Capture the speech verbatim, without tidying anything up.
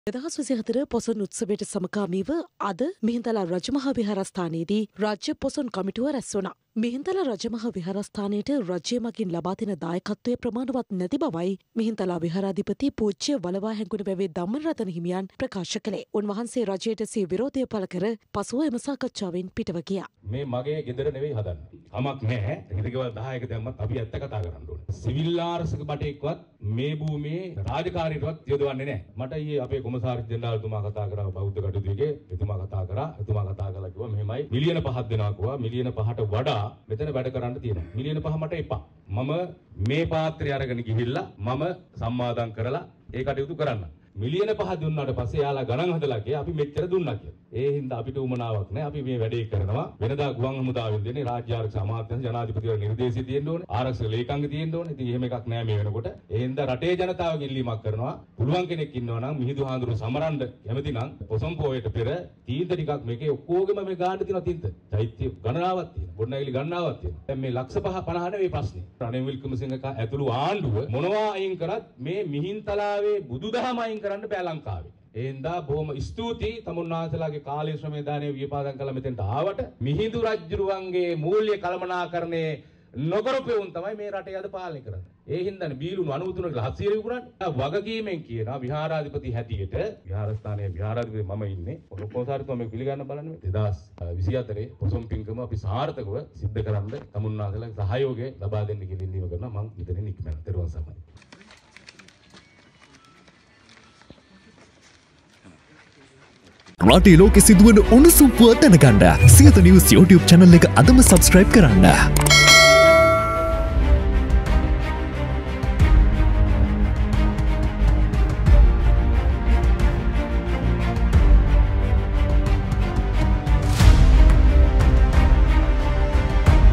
දෙදහස් විසිහතර පොසොන් උත්සවයට සමගාමීව අද මිහින්තලා රජමහා විහාරස්ථානයේදී රාජ්‍ය පොසොන් කමිටුව රැස් වුණා. මිහින්තලා රජමහා විහාරස්ථානයට රජය මගින් ලබා දෙන දායකත්වය ප්‍රමාණවත් නැති බවයි මිහින්තලා විහාරාධිපති පූජ්‍ය වලවා හැඟුණ වැවේ ධම්මරතන හිමියන් ප්‍රකාශ කළේ. උන්වහන්සේ රජයට සිය විරෝධය පළ කර පසුව එම සාකච්ඡාවෙන් පිටව ගියා. මේ මගේ ගෙදර නෙවෙයි හදන්නේ. කමක් නැහැ. ගෙදරකවල් දහයක දැම්මත් අපි ඇත්ත කතා කරන්න ඕනේ. සිවිල් ආරක්ෂක බටේක්වත් මේ භූමියේ රාජකාරීටවත් යොදවන්නේ නැහැ. මට ඊයේ අපේ කොමසාරි ජෙනරාල්තුමා කතා කරා බෞද්ධ කටයුතුකේ එතුමා කතා කරා. එතුමා කතා කළා කිව්වා මෙහෙමයි මිලියන පහක් දෙනවා කිව්වා. මිලියන පහට වඩා මෙතන වැඩ කරන්න තියෙනවා. මිලියන පහ මට එපා. මම මේ පාත්‍රය අරගෙන ගිහිල්ලා මම සම්මාදම් කරලා ඒ කටයුතු කරන්න. මිලියන පහ දුන්නාට පස්සේ යාලා ගණන් හදලා කිය අපි මෙච්චර දුන්නා කියලා. ඒ හින්දා අපිට උමනාවක් නැහැ. අපි මේ වැඩේ කරනවා. වෙනදා ගුවන් හමුදාවෙන් දෙන්නේ රාජ්‍ය ආරක්ෂක අමාත්‍යාංශ ජනාධිපතිවරයා නිර්දේශය තියෙන්න ඕනේ. ආරක්ෂක ලේකම්ගේ තියෙන්න ඕනේ. ඉතින් එහෙම එකක් නැහැ මේ වෙනකොට. ඒ හින්දා රටේ ජනතාවගෙන් ඉල්ලීමක් කරනවා. පුළුවන් කෙනෙක් ඉන්නවා නම් මිහිඳු හාමුදුරුවෝ සමරන්න කැමති නම් පොසොන් පොයට පෙර තීන්ත ටිකක් මේකේ ඔක්කොගෙම මේ ගාන්න තියෙනවා තීන්ත. චෛත්‍ය ගණනාවක් තියෙනවා. ගොඩනැගිලි ගණනාවක් තියෙනවා. දැන් මේ ලක්ෂ පහ පනහ නෙවෙයි ප්‍රශ්නේ. රනිල් වික්‍රමසිංහ ඇතුළු ආණ්ඩුව මොනවා අයින් කරත් මේ මිහින්තලාවේ බුදුදහම අයින් කරන්න බෑ ලංකාවේ. ඒ හින්දා බොහොම ස්තුතියි තමුන්නාන්සලාගේ කාලීය ශ්‍රමය දාණය විපාදම් කළා මෙතෙන්ට ආවට. මිහිඳු රජුරුවන්ගේ මූල්‍ය කළමනාකරණයේ නොකරපෙවුන් තමයි මේ රටේ අද පාලනය කරන්නේ. ඒ හින්දානේ බීලුණු අනූතුන ලහසිය විකුණන්නේ. වගකීමෙන් කියනවා විහාරාධිපති හැටියට විහාරස්ථානයේ විහාරාධිපති මම ඉන්නේ. කොහොමසාරිතුමා මේක පිළිගන්න බලන්න. දෙදහස් විසිහතරේ පොසොන් පින්කම අපි සාර්ථකව සිද්ධ කරන්න තමුන්නාන්සලාගේ සහයෝගය ලබා දෙන්න කියලා ඉල්ලීම කරනවා. මම මෙතනින් නික්මන. ත්වන් සරණයි. රටේ ලෝකෙ සිදුවන උණුසුම් පුවත් දැනගන්න සියත නිවුස් YouTube channel එක අදම subscribe කරන්න.